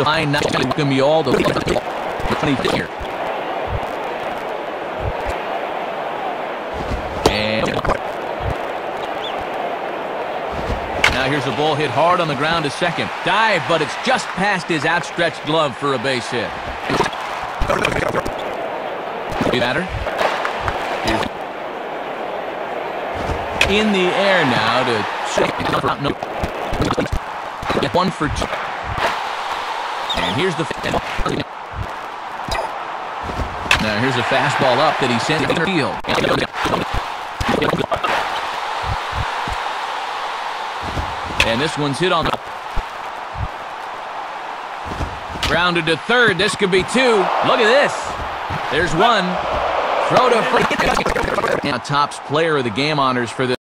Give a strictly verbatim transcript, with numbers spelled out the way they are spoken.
line, not going to be all the twenty here. And now here's a ball hit hard on the ground to second. Dive, but it's just past his outstretched glove for a base hit. Batter. In the air now to check. Get one for two. And here's the. Now here's a fastball up that he sent to the field. And this one's hit on the. Grounded to third. This could be two. Look at this. There's one. Throw to first. Now tops player of the game honors for this.